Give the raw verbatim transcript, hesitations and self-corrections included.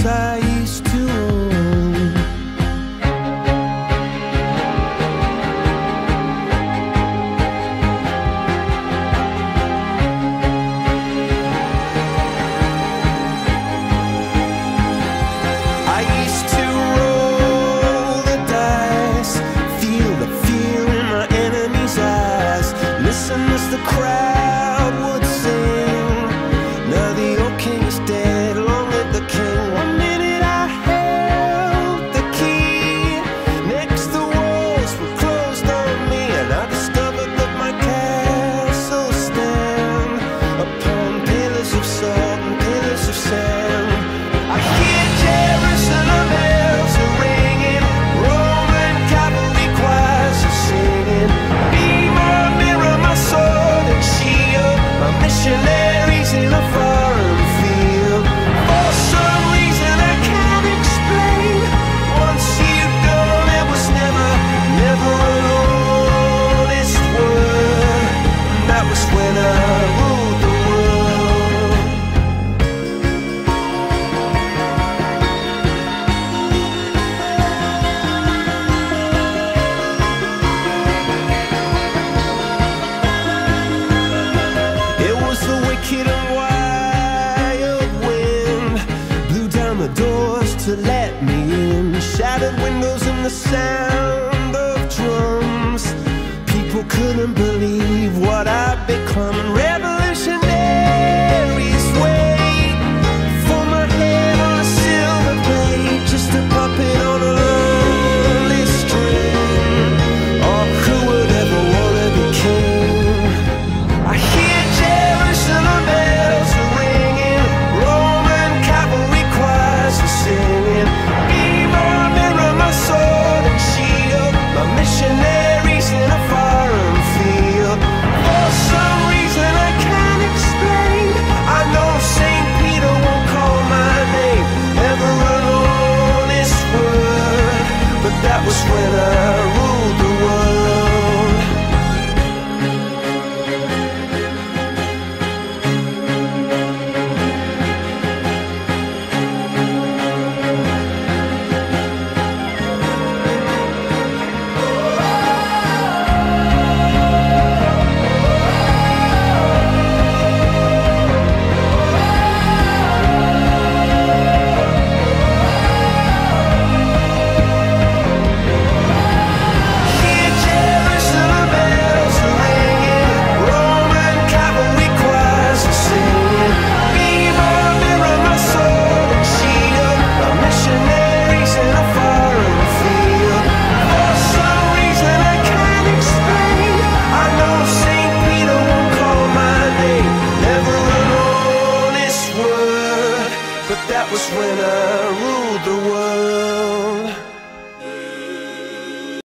I used to own. I used to roll the dice, feel the fear in my enemy's eyes, listen as the crowd would sing. Now the old king is dead, long live the king. One minute I held the key, next the walls were closed on me, and I discovered that my castle stand upon pillars of salt and pillars of sand. I hear Jerusalem bells are ringing, Roman cavalry choirs are singing. Be my mirror, my sword and shield, my missionaries in a foreign field. For some reason I can't explain, once you've gone it was never, never an honest word. And that was when I ruled the world. It was the wicked and wild wind, blew down the doors to let me in, shattered windows and the sound of drums. People couldn't believe what I'd become.